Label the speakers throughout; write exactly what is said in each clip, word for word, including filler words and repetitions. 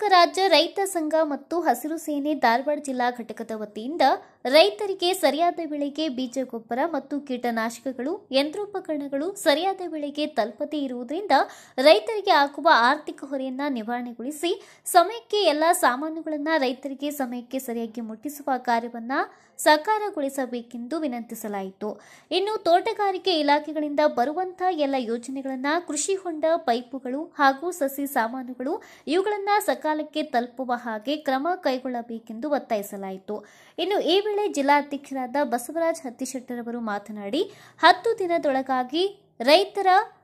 Speaker 1: ರಾಜ್ಯ ರೈತ ಸಂಘ ಮತ್ತು ಹಸಿರು ಸೇನೆ ಧಾರವಾಡ ಜಿಲ್ಲಾ ಘಟಕದ ವತಿಯಿಂದ ರೈತರಿಗೆ ಸರಿಯಾದ ಬೆಳೆಗೆ ಬೀಜ ಗೊಬ್ಬರ ಮತ್ತು ಕೀಟನಾಶಕಗಳು ಯಂತ್ರೋಪಕರಣಗಳು ಸರಿಯಾದ ಬೆಳೆಗೆ ತಲುಪದೇ ಇರುವುದರಿಂದ ರೈತರಿಗೆ ಆಗುವ ಆರ್ಥಿಕ ಹೊರೆಯನ್ನು ನಿವಾರಣೆಗೊಳಿಸಿ ಸಮಯಕ್ಕೆ ಎಲ್ಲ ಸಾಮಾನುಗಳನ್ನು ರೈತರಿಗೆ ಸಮಯಕ್ಕೆ ಸರಿಯಾಗಿ ಮುಟ್ಟಿಸುವ ಕಾರ್ಯವನ್ನು ಸಾಕಾರಗೊಳಿಸಬೇಕೆಂದು ವಿನಂತಿಸಲಾಯಿತು. ಇನ್ನು ತೋಟಗಾರಿಕೆ ಇಲಾಖೆಗಳಿಂದ ಬರುವಂತಹ ಎಲ್ಲ ಯೋಜನೆಗಳನ್ನು ಕೃಷಿ ಹೊಂಡ ಪೈಪುಗಳು ಹಾಗೂ ಸಸಿ ಸಾಮಾನುಗಳು ಇವುಗಳನ್ನು ಸಕಾಲಕ್ಕೆ ತಲುಪುವ ಹಾಗೆ ಕ್ರಮ ಕೈಗೊಳ್ಳಬೇಕೆಂದು ಒತ್ತಾಯಿಸಲಾಯಿತು. ಇನ್ನು ಈ ವೇಳೆ ಜಿಲ್ಲಾಧ್ಯಕ್ಷರಾದ ಬಸವರಾಜ್ ಹತ್ತಿಶೆಟ್ಟರ್ ಅವರು ಮಾತನಾಡಿ, ಹತ್ತು ದಿನದೊಳಗಾಗಿ ರೈತರ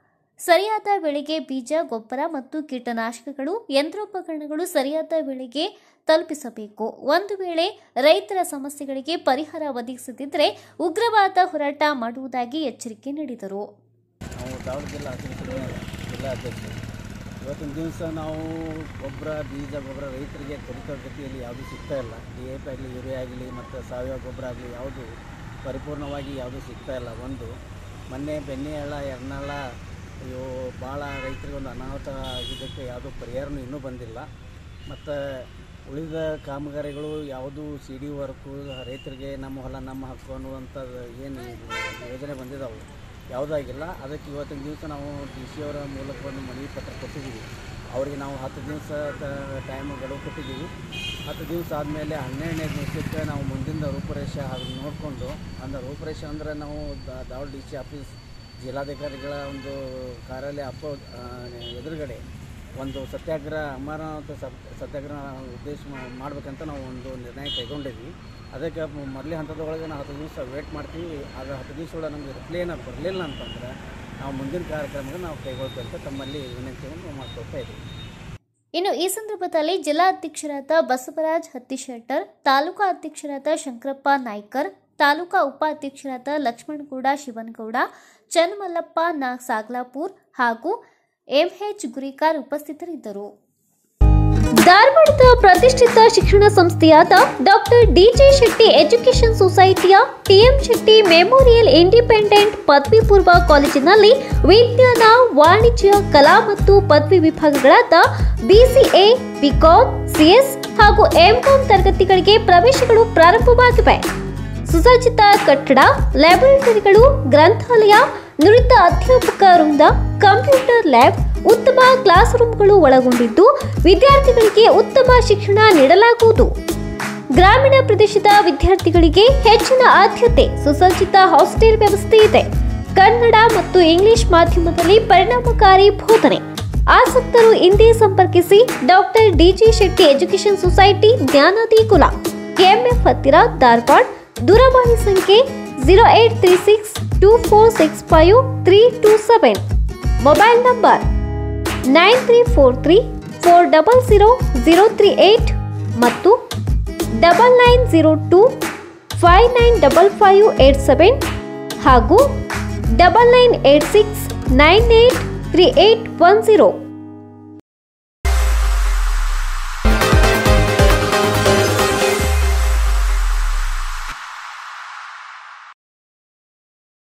Speaker 1: ಸರಿಯಾದ ಬೆಳೆಗೆ ಬೀಜ ಗೊಬ್ಬರ ಮತ್ತು ಕೀಟನಾಶಕಗಳು ಯಂತ್ರೋಪಕರಣಗಳು ಸರಿಯಾದ ಬೆಳೆಗೆ ತಲುಪಿಸಬೇಕು. ಒಂದು ವೇಳೆ ರೈತರ ಸಮಸ್ಯೆಗಳಿಗೆ ಪರಿಹಾರ ಒದಗಿಸದಿದ್ದರೆ ಉಗ್ರವಾದ ಹೋರಾಟ ಮಾಡುವುದಾಗಿ ಎಚ್ಚರಿಕೆ ನೀಡಿದರು.
Speaker 2: ನಾವು ದಾವಣಗೆರೆ ಜಿಲ್ಲಾ ಜಿಲ್ಲಾಧ್ಯಕ್ಷರು ಇವತ್ತಿನ ದಿವಸ ನಾವು ಗೊಬ್ಬರ ಬೀಜ ಗೊಬ್ಬರ ರೈತರಿಗೆ ತ್ವರಿತಗತಿಯಲ್ಲಿ ಯಾವುದೂ ಸಿಗ್ತಾ ಇಲ್ಲ. ಡಿ ಎ ಪಿ ಆಗಲಿ ಯೂರಿಯಾ ಆಗಲಿ ಮತ್ತು ಸಾವಯವ ಗೊಬ್ಬರ ಆಗಲಿ ಯಾವುದು ಪರಿಪೂರ್ಣವಾಗಿ ಯಾವುದೂ ಸಿಗ್ತಾ ಇಲ್ಲ. ಒಂದು ಮೊನ್ನೆ ಬೆಣ್ಣೆಹಳ್ಳ ಎರ್ನಾಳ ಇವು ಭಾಳ ರೈತರಿಗೆ ಒಂದು ಅನಾಹುತ ಆಗಿದ್ದಕ್ಕೆ ಯಾವುದೂ ಪರಿಹಾರನೂ ಇನ್ನೂ ಬಂದಿಲ್ಲ. ಮತ್ತು ಉಳಿದ ಕಾಮಗಾರಿಗಳು ಯಾವುದು ಸಿ ಡಿ ವರ್ಕು ರೈತರಿಗೆ ನಮ್ಮ ಹೊಲ ನಮ್ಮ ಹಕ್ಕು ಅನ್ನುವಂಥದ್ದು ಏನು ಯೋಜನೆ ಬಂದಿದ್ದಾವೆ ಯಾವುದಾಗಿಲ್ಲ. ಅದಕ್ಕೆ ಇವತ್ತಿನ ದಿವಸ ನಾವು ಡಿ ಸಿ ಅವರ ಮೂಲಕ ಒಂದು ಮನವಿ ಪತ್ರ ಕೊಟ್ಟಿದ್ದೀವಿ. ಅವರಿಗೆ ನಾವು ಹತ್ತು ದಿವಸ ಟೈಮ್ ಗಡುವು ಕೊಟ್ಟಿದ್ದೀವಿ. ಹತ್ತು ದಿವಸ ಆದಮೇಲೆ ಹನ್ನೆರಡನೇ ದಿವಸಕ್ಕೆ ನಾವು ಮುಂದಿನ ರೂಪುರೇಷೆ ಹಾಗೆ ನೋಡಿಕೊಂಡು ಅಂದರೆ ರೂಪುರೇಷೆ ಅಂದರೆ ನಾವು ದಾವಣ ಡಿ ಸಿ ಆಫೀಸ್ ಜಿಲ್ಲಾಧಿಕಾರಿಗಳ ಒಂದು ಕಾರ್ಯಾಲಯ ಅಪ್ಪ ಎದುರುಗಡೆ ಒಂದು ಸತ್ಯಾಗ್ರಹ ಅಮರನಾಥ ಸತ್ಯಾಗ್ರಹ ಉದ್ದೇಶ ಮಾಡಬೇಕಂತ ನಾವು ಒಂದು ನಿರ್ಣಯ ಕೈಗೊಂಡಿದ್ವಿ. ಅದಕ್ಕೆ ಮೊದಲೇ ಹಂತದೊಳಗೆ ನಾವು ಹತ್ತು ದಿವಸ ವೇಟ್ ಮಾಡ್ತೀವಿ. ಆದರೆ ಹತ್ತು ದಿವಸ ಒಳಗೆ ನಮಗೆ ರಿಪ್ಲೈ ಏನಾದ್ರು ಬರಲಿಲ್ಲ ಅಂತಂದರೆ ನಾವು ಮುಂದಿನ ಕಾರ್ಯಕ್ರಮಕ್ಕೆ ನಾವು ಕೈಗೊಳ್ತೀವಿ ಅಂತ ತಮ್ಮಲ್ಲಿ ವಿನಂತಿಯನ್ನು ಮಾಡ್ಕೊಳ್ತಾ ಇದ್ದೀವಿ.
Speaker 1: ಇನ್ನು ಈ ಸಂದರ್ಭದಲ್ಲಿ ಜಿಲ್ಲಾಧ್ಯಕ್ಷರಾದ ಬಸವರಾಜ್ ಹತ್ತಿಶೆಟ್ಟರ್, ತಾಲೂಕಾ ಅಧ್ಯಕ್ಷರಾದ ಶಂಕರಪ್ಪ ನಾಯ್ಕರ್, ತಾಲೂಕಾ ಉಪಾಧ್ಯಕ್ಷರಾದ ಲಕ್ಷ್ಮಣಗೌಡ ಶಿವನಗೌಡ, ಚನ್ನಮಲ್ಲಪ್ಪ ನಾ ಸಾಗ್ಲಾಪುರ್ ಹಾಗೂ ಎಂಎಚ್ ಗುರಿಕಾರ್ ಉಪಸ್ಥಿತರಿದ್ದರು. ಧಾರವಾಡದ ಪ್ರತಿಷ್ಠಿತ ಶಿಕ್ಷಣ ಸಂಸ್ಥೆಯಾದ ಡಾಕ್ಟರ್ ಡಿಜೆ ಶೆಟ್ಟಿ ಎಜುಕೇಷನ್ ಸೊಸೈಟಿಯ ಟಿಎಂ ಶೆಟ್ಟಿ ಮೆಮೋರಿಯಲ್ ಇಂಡಿಪೆಂಡೆಂಟ್ ಪದವಿ ಪೂರ್ವ ಕಾಲೇಜಿನಲ್ಲಿ ವಿಜ್ಞಾನ, ವಾಣಿಜ್ಯ, ಕಲಾ ಮತ್ತು ಪದವಿ ವಿಭಾಗಗಳಾದ ಬಿಸಿಎ, ಬಿಕಾಂ, ಸಿಎಸ್ ಹಾಗೂ ಎಂಕಾಂ ತರಗತಿಗಳಿಗೆ ಪ್ರವೇಶಗಳು ಪ್ರಾರಂಭವಾಗಿವೆ. ಸುಸಜ್ಜಿತ ಕಟ್ಟಡ, ಲ್ಯಾಬೊರೇಟರಿಗಳು, ಗ್ರಂಥಾಲಯ, ನುರಿತ ಅಧ್ಯಾಪಕ ವೃಂದ, ಕಂಪ್ಯೂಟರ್ ಲ್ಯಾಬ್, ಉತ್ತಮ ಕ್ಲಾಸ್ ರೂಮ್ಗಳು ಒಳಗೊಂಡಿದ್ದು ವಿದ್ಯಾರ್ಥಿಗಳಿಗೆ ಉತ್ತಮ ಶಿಕ್ಷಣ ನೀಡಲಾಗುವುದು. ಗ್ರಾಮೀಣ ಪ್ರದೇಶದ ವಿದ್ಯಾರ್ಥಿಗಳಿಗೆ ಹೆಚ್ಚಿನ ಆದ್ಯತೆ, ಸುಸಜ್ಜಿತ ಹಾಸ್ಟೆಲ್ ವ್ಯವಸ್ಥೆ ಇದೆ. ಕನ್ನಡ ಮತ್ತು ಇಂಗ್ಲಿಷ್ ಮಾಧ್ಯಮದಲ್ಲಿ ಪರಿಣಾಮಕಾರಿ ಬೋಧನೆ. ಆಸಕ್ತರು ಹಿಂದೆ ಸಂಪರ್ಕಿಸಿ. Doctor DJ Shetty education society, ಜ್ಞಾನದಿ ಕುಲ, ಕೆಎಂಎಫ್ ಹತ್ತಿರ, ಧಾರವಾಡ. ದೂರವಾಣಿ ಸಂಖ್ಯೆ zero eight three six two four six five three two seven. Mobile number nine three four three four double zero zero three eight ಮತ್ತು double nine zero two five nine double five eight seven ಹಾಗೂ double nine eight six nine eight three eight one zero.